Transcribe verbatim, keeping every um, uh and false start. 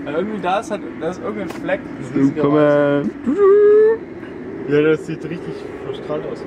Weil irgendwie da ist, halt, da ist irgendein Fleck. Komm mal. Ja, das sieht richtig verstrahlt aus.